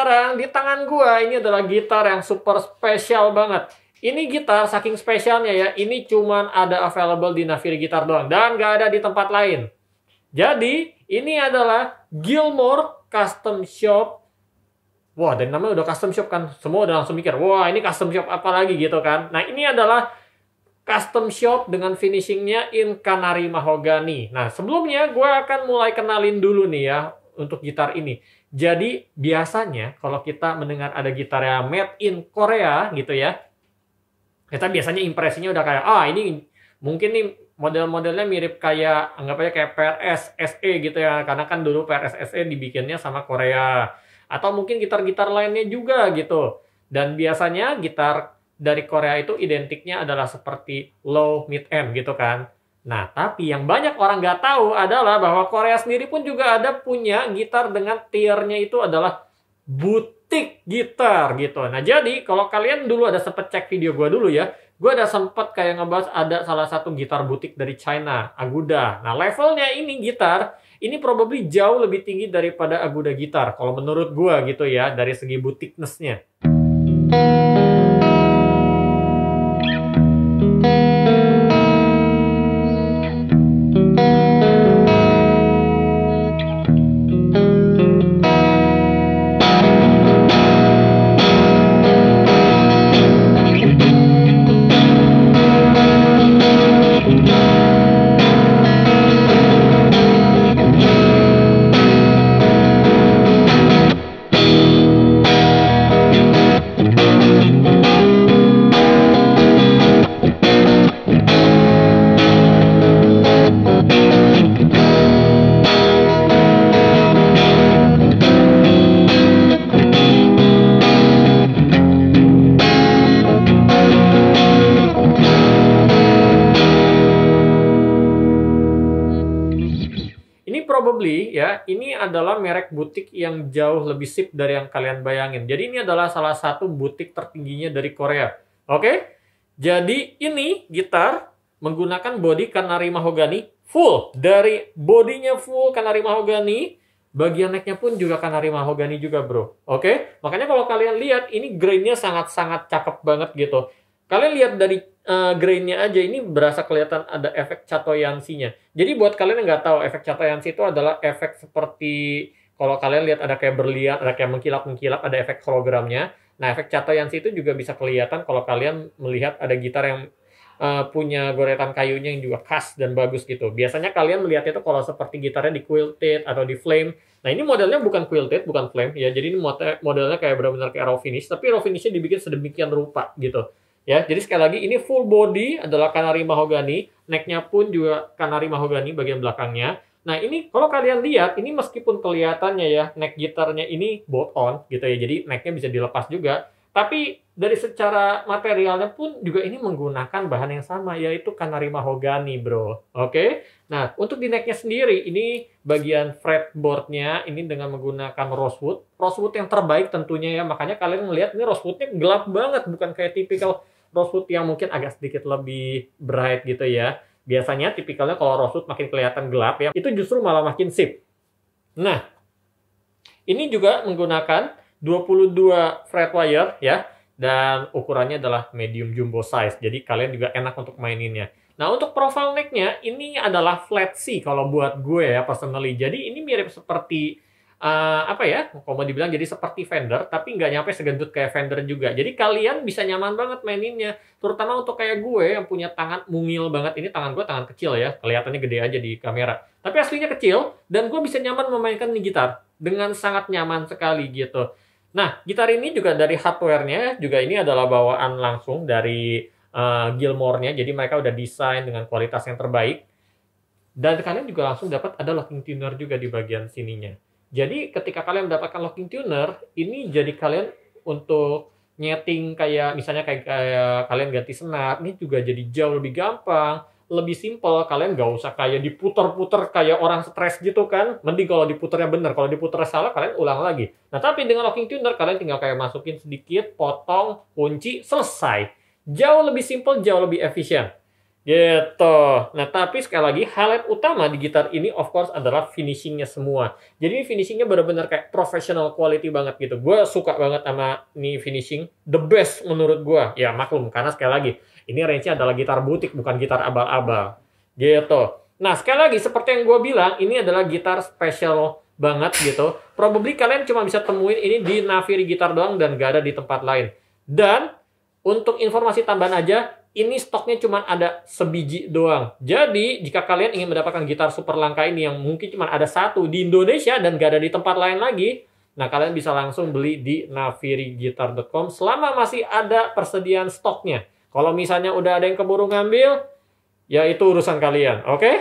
sekarang di tangan gua ini adalah gitar yang super spesial banget. Ini gitar saking spesialnya ya, ini cuman ada available di Naviri Gitar doang dan nggak ada di tempat lain. Jadi, ini adalah Gilmour Custom Shop. Wah, dan namanya udah custom shop kan. Semua udah langsung mikir, wah ini custom shop apa lagi gitu kan. Nah, ini adalah custom shop dengan finishingnya in Canary Mahogany. Nah, sebelumnya gue akan mulai kenalin dulu nih ya untuk gitar ini. Jadi, biasanya kalau kita mendengar ada gitar yang made in Korea gitu ya, kita biasanya impresinya udah kayak, ini mungkin nih model-modelnya mirip kayak, anggap aja kayak PRS SE gitu ya. Karena kan dulu PRS SE dibikinnya sama Korea. Atau mungkin gitar-gitar lainnya juga gitu. Dan biasanya gitar dari Korea itu identiknya adalah seperti low, mid end gitu kan. Nah, tapi yang banyak orang nggak tahu adalah bahwa Korea sendiri pun juga ada punya gitar dengan tiernya itu adalah butik gitar gitu. Nah, jadi kalau kalian dulu ada sempet cek video gue dulu ya, gue ada sempet kayak ngebahas ada salah satu gitar butik dari China, Aguda. Nah, levelnya ini gitar, ini probably jauh lebih tinggi daripada Aguda gitar. Kalau menurut gue gitu ya, dari segi butikness-nya. Probably ya, ini adalah merek butik yang jauh lebih sip dari yang kalian bayangin. Jadi ini adalah salah satu butik tertingginya dari Korea. Oke? Jadi ini gitar menggunakan body Canary Mahogany full. Dari bodinya full Canary Mahogany, bagian necknya pun juga Canary Mahogany juga bro. Oke? Makanya kalau kalian lihat, ini grainnya sangat-sangat cakep banget gitu. Kalian lihat dari grainnya aja, ini berasa kelihatan ada efek chatoyancy-nya. Jadi buat kalian yang nggak tahu, efek chatoyancy itu adalah efek seperti kalau kalian lihat ada kayak berlian, ada kayak mengkilap-mengkilap, ada efek hologramnya. Nah, efek chatoyancy itu juga bisa kelihatan kalau kalian melihat ada gitar yang punya goretan kayunya yang juga khas dan bagus gitu. Biasanya kalian melihat itu kalau seperti gitarnya di quilted atau di flame. Nah, ini modelnya bukan quilted, bukan flame ya. Jadi ini modelnya kayak benar-benar kayak raw finish, tapi raw finishnya dibikin sedemikian rupa gitu. Ya, jadi sekali lagi ini full body adalah Canary Mahogany, necknya pun juga Canary Mahogany bagian belakangnya. Nah, ini kalau kalian lihat, ini meskipun kelihatannya ya neck gitarnya ini bolt on gitu ya, jadi necknya bisa dilepas juga. Tapi dari secara materialnya pun juga ini menggunakan bahan yang sama, yaitu Canary Mahogany bro. Oke? Nah, untuk di necknya sendiri, ini bagian fretboardnya ini dengan menggunakan rosewood. Rosewood yang terbaik tentunya ya, makanya kalian melihat ini rosewoodnya gelap banget, bukan kayak tipikal rosewood yang mungkin agak sedikit lebih bright gitu ya. Biasanya tipikalnya kalau rosewood makin kelihatan gelap ya, itu justru malah makin sip. Nah, ini juga menggunakan 22 fret wire ya, dan ukurannya adalah medium jumbo size. Jadi kalian juga enak untuk maininnya. Nah, untuk profile neck-nya ini adalah flat C kalau buat gue ya personally. Jadi ini mirip seperti apa ya, kalau mau dibilang jadi seperti Fender, tapi nggak nyampe segendut kayak Fender juga. Jadi kalian bisa nyaman banget maininnya, terutama untuk kayak gue yang punya tangan mungil banget. Ini tangan gue tangan kecil ya, kelihatannya gede aja di kamera. Tapi aslinya kecil, dan gue bisa nyaman memainkan nih gitar dengan sangat nyaman sekali gitu. Nah, gitar ini juga dari hardware-nya, juga ini adalah bawaan langsung dari Gilmour-nya, jadi mereka udah desain dengan kualitas yang terbaik. Dan kalian juga langsung dapat ada locking tuner juga di bagian sininya. Jadi ketika kalian mendapatkan locking tuner, ini jadi kalian untuk nyeting kayak misalnya kayak kalian ganti senar, ini juga jadi jauh lebih gampang, lebih simple. Kalian nggak usah kayak diputer-puter kayak orang stres gitu kan. Mending kalau diputernya bener, kalau diputernya salah kalian ulang lagi. Nah, tapi dengan locking tuner kalian tinggal kayak masukin sedikit, potong, kunci, selesai. Jauh lebih simple, jauh lebih efisien. Gitu. Nah, tapi sekali lagi, highlight utama di gitar ini of course adalah finishingnya semua. Jadi finishingnya benar-benar kayak professional quality banget gitu. Gue suka banget sama nih finishing. The best menurut gue. Ya maklum, karena sekali lagi, ini range-nya adalah gitar butik, bukan gitar abal-abal. Gitu. Nah, sekali lagi, seperti yang gue bilang, ini adalah gitar special banget gitu. Probably kalian cuma bisa temuin ini di Naviri Gitar doang dan gak ada di tempat lain. Dan untuk informasi tambahan aja, ini stoknya cuma ada sebiji doang. Jadi, jika kalian ingin mendapatkan gitar super langka ini yang mungkin cuma ada satu di Indonesia dan gak ada di tempat lain lagi, nah kalian bisa langsung beli di navirigitar.com selama masih ada persediaan stoknya. Kalau misalnya udah ada yang keburu ngambil, ya itu urusan kalian, oke?